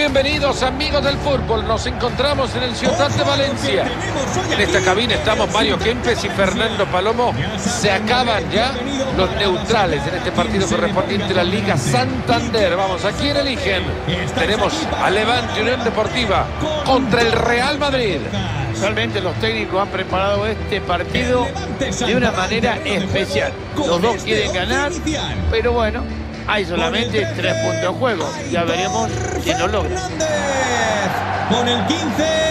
Bienvenidos amigos del fútbol, nos encontramos en el Ciudad de Valencia. En esta cabina estamos Mario Kempes y Fernando Palomo. Se acaban ya los neutrales en este partido correspondiente a la Liga Santander. Vamos, ¿a quién eligen? Tenemos a Levante Unión Deportiva contra el Real Madrid. Realmente los técnicos han preparado este partido de una manera especial. Los dos quieren ganar, pero bueno, hay solamente 3 puntos en juego. Ya veremos quién lo logra. Con el 15,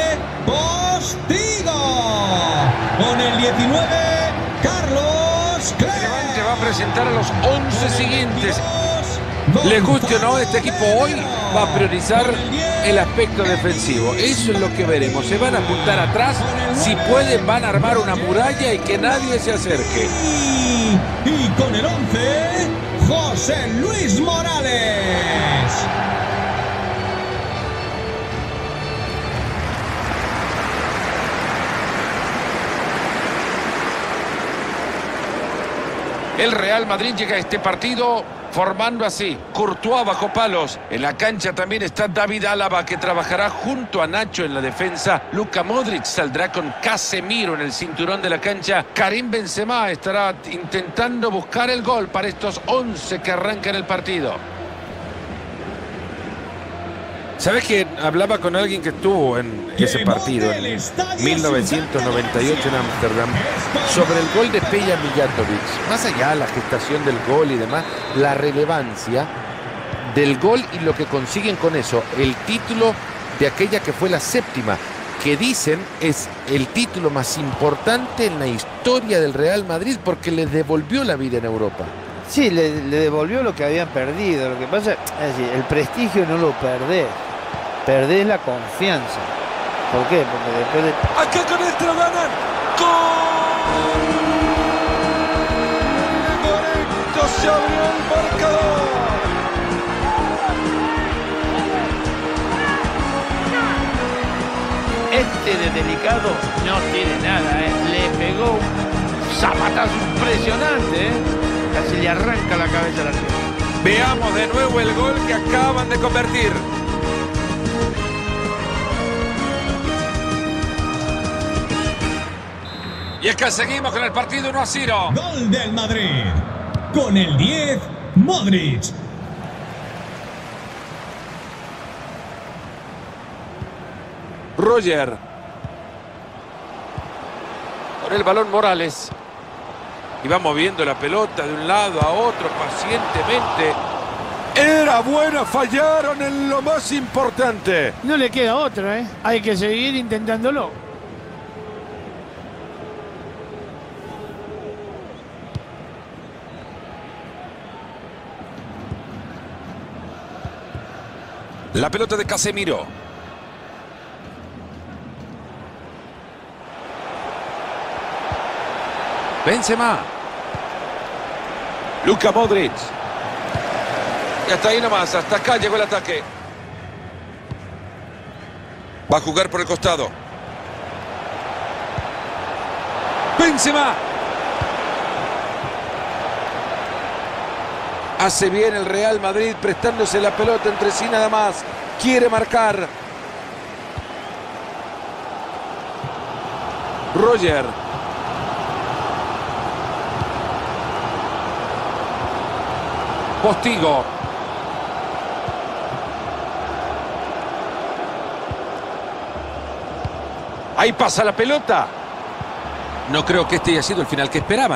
Postigo. Con el 19, Carlos Clés. Levante va a presentar a los 11 siguientes. Les guste o no, este equipo hoy va a priorizar el aspecto defensivo. Eso es lo que veremos. Se van a apuntar atrás. Si pueden, van a armar una muralla y que nadie se acerque. Y con el 11, José Luis Morales. El Real Madrid llega a este partido formando así: Courtois bajo palos. En la cancha también está David Alaba, que trabajará junto a Nacho en la defensa. Luka Modric saldrá con Casemiro en el cinturón de la cancha. Karim Benzema estará intentando buscar el gol para estos 11 que arrancan el partido. ¿Sabes que hablaba con alguien que estuvo en ese partido en 1998 en Ámsterdam sobre el gol de Peja Mijatovic? Más allá de la gestación del gol y demás, la relevancia del gol y lo que consiguen con eso, el título de aquella que fue la séptima, que dicen es el título más importante en la historia del Real Madrid porque les devolvió la vida en Europa. Sí, le devolvió lo que habían perdido. Lo que pasa es decir, el prestigio no lo perdés. Perdés la confianza. ¿Por qué? Porque después de... ¡Acá con esto lo ganan! ¡Gol! ¡Lorenzo se abrió el marcador! Este de delicado no tiene nada, ¿eh? Le pegó un zapatazo impresionante, ¿eh? Casi le arranca la cabeza a la tierra. Veamos de nuevo el gol que acaban de convertir. Y es que seguimos con el partido 1-0. Gol del Madrid. Con el 10, Modric. Roger. Con el balón Morales. Y va moviendo la pelota de un lado a otro pacientemente. Era buena, fallaron en lo más importante. No le queda otra, ¿eh? Hay que seguir intentándolo. La pelota de Casemiro. Benzema. Luka Modric. Y hasta ahí nomás, hasta acá llegó el ataque. Va a jugar por el costado. Benzema. Hace bien el Real Madrid prestándose la pelota entre sí nada más. Quiere marcar. Roger. Postigo. Ahí pasa la pelota. No creo que este haya sido el final que esperaban.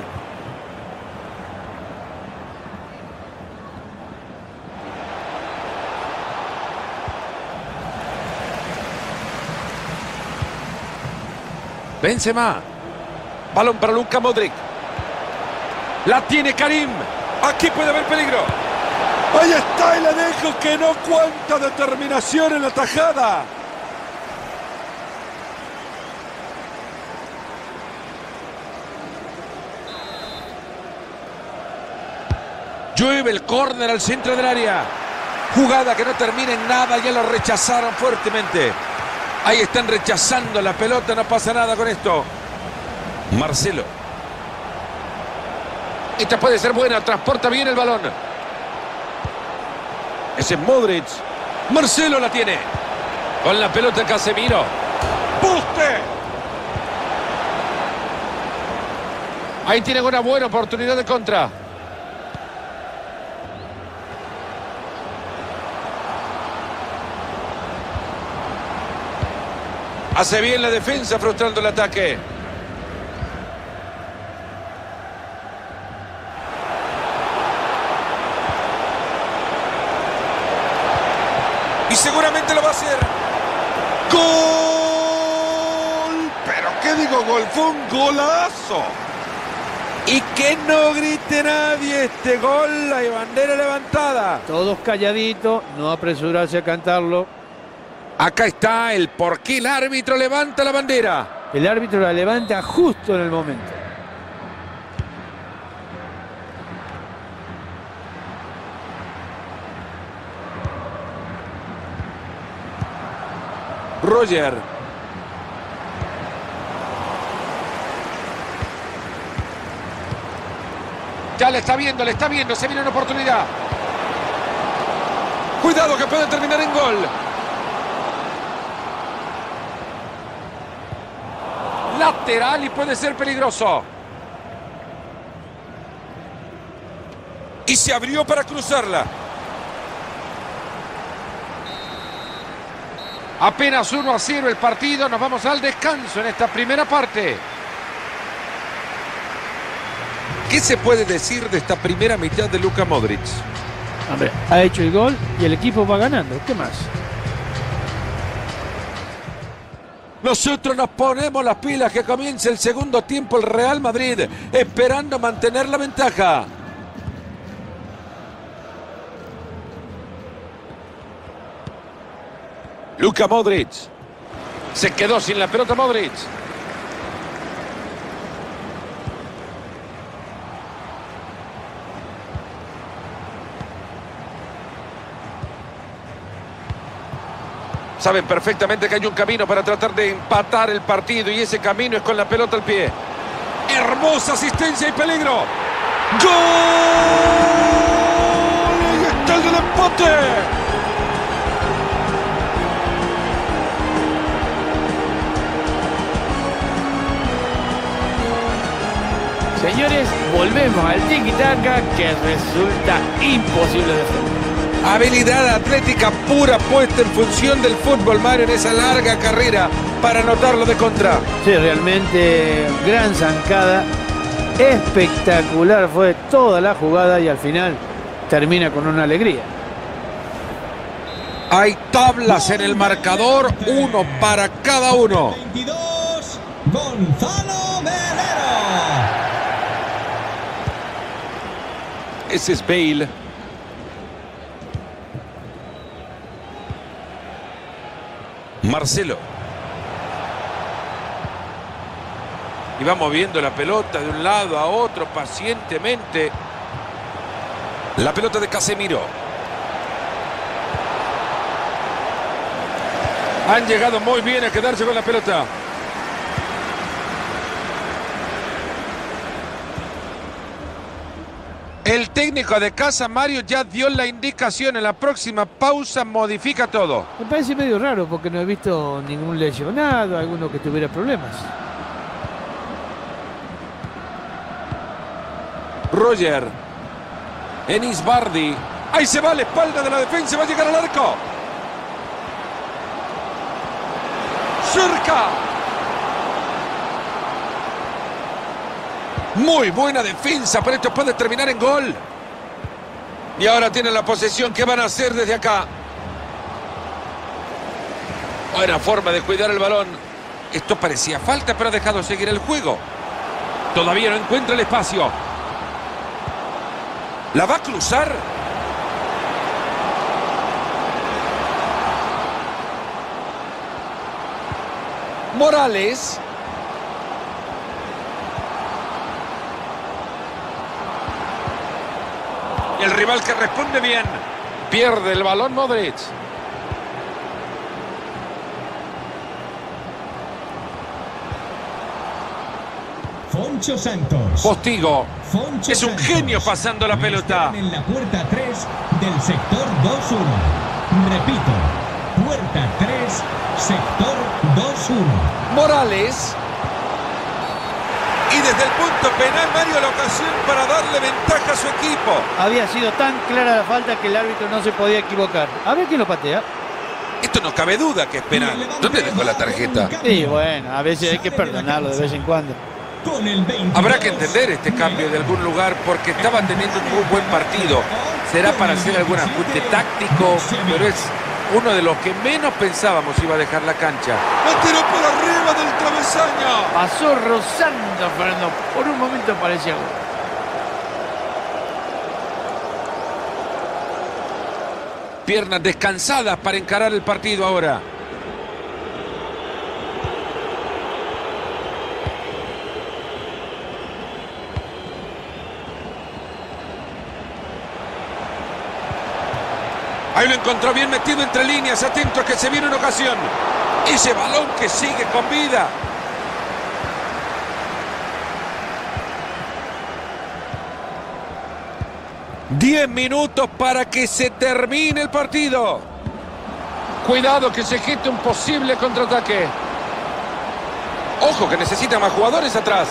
Benzema. Balón para Luka Modric. La tiene Karim. Aquí puede haber peligro. Ahí está y le dejo que no cuenta determinación en la tajada. Llueve el córner al centro del área. Jugada que no termina en nada. Ya lo rechazaron fuertemente. Ahí están rechazando la pelota. No pasa nada con esto. Marcelo. Esta puede ser buena. Transporta bien el balón. Ese es Modric. Marcelo la tiene. Con la pelota Casemiro. ¡Buste! Ahí tienen una buena oportunidad de contra. Hace bien la defensa frustrando el ataque. Y seguramente lo va a hacer. ¡Gol! ¿Pero qué digo gol? Fue un golazo. Y que no grite nadie este gol. Hay bandera levantada. Todos calladitos, no apresurarse a cantarlo. Acá está el por qué el árbitro levanta la bandera. El árbitro la levanta justo en el momento. Roger. Ya le está viendo, se viene una oportunidad. Cuidado que puede terminar en gol. Lateral y puede ser peligroso. Y se abrió para cruzarla. Apenas 1-0 el partido. Nos vamos al descanso en esta primera parte. ¿Qué se puede decir de esta primera mitad de Luka Modric? Hombre, ha hecho el gol y el equipo va ganando. ¿Qué más? Nosotros nos ponemos las pilas, que comience el segundo tiempo el Real Madrid, esperando mantener la ventaja. Luka Modric. Se quedó sin la pelota Modric. Saben perfectamente que hay un camino para tratar de empatar el partido y ese camino es con la pelota al pie. Hermosa asistencia y peligro. ¡Gol! ¡Ahí está el del empate! Señores, volvemos al tiki-taka que resulta imposible de defender. Habilidad atlética pura puesta en función del fútbol, Mario, en esa larga carrera para anotarlo de contra. Sí, realmente gran zancada. Espectacular fue toda la jugada y al final termina con una alegría. Hay tablas en el marcador, uno para cada uno. 22, Gonzalo Melero. Ese es Bale. Marcelo. Y va moviendo la pelota de un lado a otro pacientemente. La pelota de Casemiro. Han llegado muy bien a quedarse con la pelota. El técnico de casa, Mario, ya dio la indicación. En la próxima pausa modifica todo. Me parece medio raro porque no he visto ningún lesionado, alguno que tuviera problemas. Roger. Enis Bardi. Ahí se va a la espalda de la defensa. Va a llegar al arco. Cerca. Muy buena defensa, pero esto puede terminar en gol. Y ahora tienen la posesión. ¿Qué van a hacer desde acá? Buena forma de cuidar el balón. Esto parecía falta, pero ha dejado seguir el juego. Todavía no encuentra el espacio. ¿La va a cruzar? Morales. Y el rival que responde bien. Pierde el balón Modric. Foncho Santos. Postigo. Foncho Es un Santos. genio pasando la pelota. En la puerta 3 del sector 2-1. Repito, puerta 3, sector 2-1. Morales. Y desde el punto penal, Mario, la ocasión para darle ventaja a su equipo. Había sido tan clara la falta que el árbitro no se podía equivocar. A ver quién lo patea. Esto no cabe duda que es penal. ¿Dónde dejó la tarjeta? Sí, bueno, a veces hay que perdonarlo de vez en cuando. Con el 22. Habrá que entender este cambio de algún lugar porque estaba teniendo un muy buen partido. Será para hacer algún ajuste táctico, pero es uno de los que menos pensábamos iba a dejar la cancha. ¡La tiró por arriba del travesaño! Pasó rozando, Fernando. Por un momento parecía gol. Piernas descansadas para encarar el partido ahora. Ahí lo encontró bien metido entre líneas, atento a que se viene una ocasión. Ese balón que sigue con vida. ¡10 minutos para que se termine el partido! Cuidado que se geste un posible contraataque. Ojo que necesita más jugadores atrás.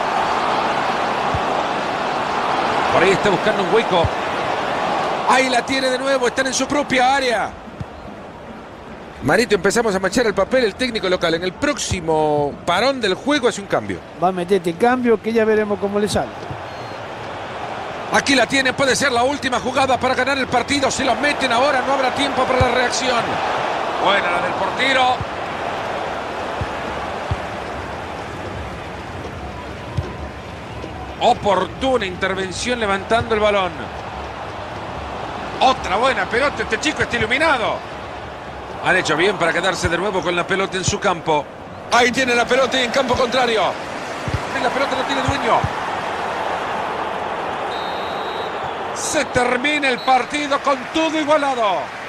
Por ahí está buscando un hueco. Ahí la tiene de nuevo, están en su propia área. Marito, empezamos a manchar el papel. El técnico local en el próximo parón del juego hace un cambio. Va a meterte cambio que ya veremos cómo le sale. Aquí la tiene, puede ser la última jugada para ganar el partido. Si lo meten ahora no habrá tiempo para la reacción. Buena la del portero. Oportuna intervención levantando el balón. Otra buena pelota, este chico está iluminado. Han hecho bien para quedarse de nuevo con la pelota en su campo. Ahí tiene la pelota y en campo contrario. Y la pelota no tiene dueño. Se termina el partido con todo igualado.